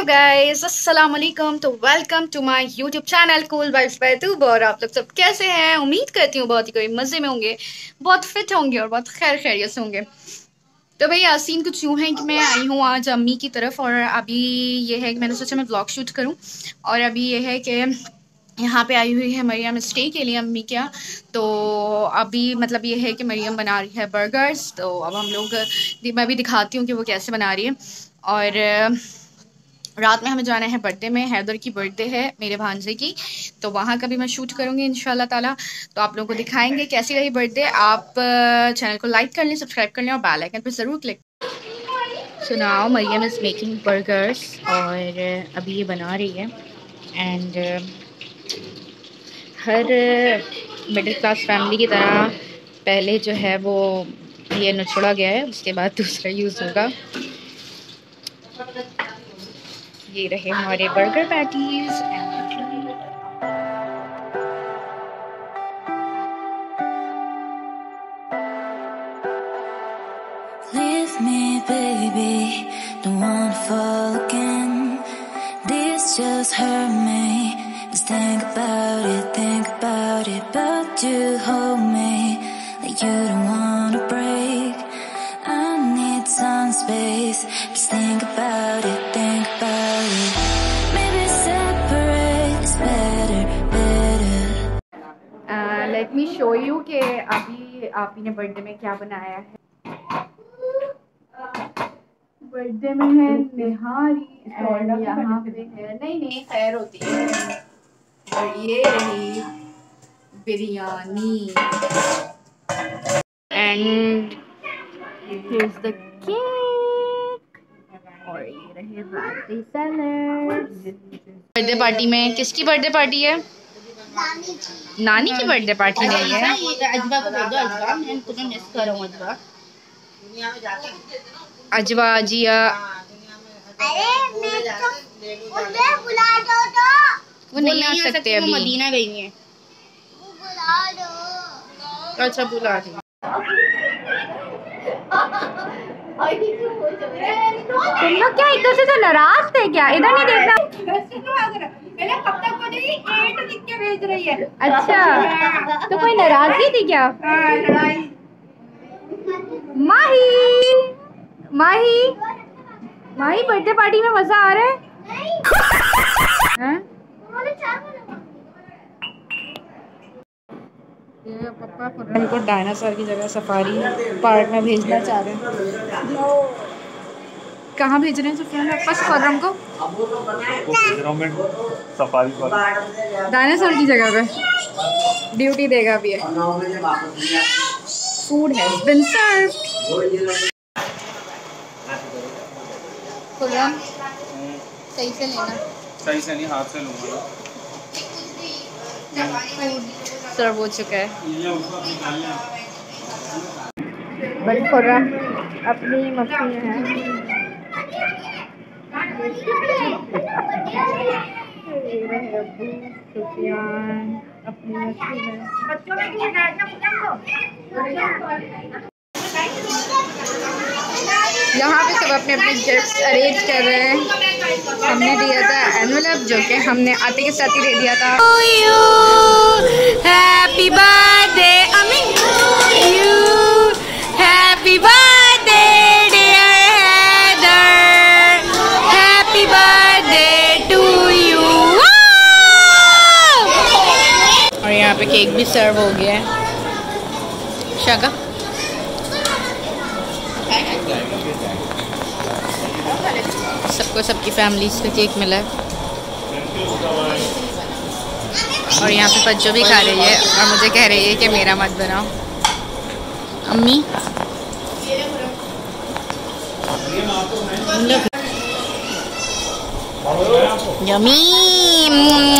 Guys, अस्सलाम वालेकुम। तो welcome to my YouTube channel cool vibes by तूब। और आप लोग सब कैसे हैं? उम्मीद करती हूँ बहुत ही कोई मज़े में होंगे, बहुत फिट होंगे और बहुत खैर खैरियत से होंगे। तो भैया सीन कुछ यूँ है कि मैं आई हूँ आज अम्मी की तरफ, और अभी ये है कि मैंने सोचा मैं ब्लॉग शूट करूँ। और अभी ये है कि यहाँ पे आई हुई है मरियम स्टे के लिए अम्मी क्या। तो अभी मतलब ये है कि मरियम बना रही है बर्गर्स। तो अब हम लोग मैं भी दिखाती हूँ कि वो कैसे बना रही है। और रात में हमें जाना है बर्थडे में। हैदर की बर्थडे है मेरे भांजे की, तो वहाँ का भी मैं शूट करूँगी इंशाल्लाह ताला। तो आप लोगों को दिखाएंगे कैसी रही बर्थडे। आप चैनल को लाइक कर लें, सब्सक्राइब कर लें और बेल आइकन पर ज़रूर click. So now Maryam is making burgers, और अभी ये बना रही है। एंड हर मिडिल क्लास फैमिली की तरह पहले जो है वो ये निचोड़ा गया है, उसके बाद दूसरा यूज़ होगा। ये रहे हमारे burger patties. Leave me, baby, don't wanna fall again. This just hurt me. Just think about it, but you hold me like you don't wanna break. I need some space. Just think about it, maybe separate is better. Let me show you कि अभी आप ने birthday में क्या बनाया है। Birthday में है निहारी, और यहाँ पे है नहीं खैर होती है। और ये रही biryani, and here's the cake, और ये रहे बर्थडे सैलेड्स। बर्थडे पार्टी में किसकी बर्थडे पार्टी है? नानी की बर्थडे पार्टी नहीं है। अजबा को बोल दो, अजबा मैं तुम्हें मिस कर रहा हूँ। अजबा अजवा जिया, अरे उसे बुला दो तो। वो नहीं आ सकते अभी, मदीना गई है। वो बुला दो। अच्छा बुला दी। तुम लोग क्या एक दूसरे से नाराज थे क्या? इधर नहीं देखना। भेज रही है। अच्छा, तो कोई नाराजगी थी क्या? माही बर्थडे पार्टी में मजा आ रहा है? ये पापा फुर्रन को डायनासोर की जगह सफारी पार्क में भेजना चाह रहे हैं। कहाँ भेज रहे हैं सुफियान वापस फुर्रन को? सफारी पार्क डायनासोर की जगह पे ड्यूटी देगा अभी। Food has been served. फुर्रन सही से लेना। सही से नहीं, हाथ से लूँगा। सर्व हो चुका है। बट फुर्रन अपनी मस्ती में है। सुफियान अपनी मस्ती में। यहाँ पे सब अपने अपने गिफ्ट्स अरेंज कर रहे हैं। हमने दिया था एनवेलप, जो कि हमने आते के साथ ही दे दिया था। हैप्पी बर्थडे अम्मी, you happy birthday dear Haider, happy birthday to you. और यहाँ पे केक भी सर्व हो गया है। शाका सबको सबकी फैमिली से केक मिला है। और यहाँ पे बच्चों भी खा रही है और मुझे कह रही है कि मेरा मत बनाओ अम्मी। यम्मी।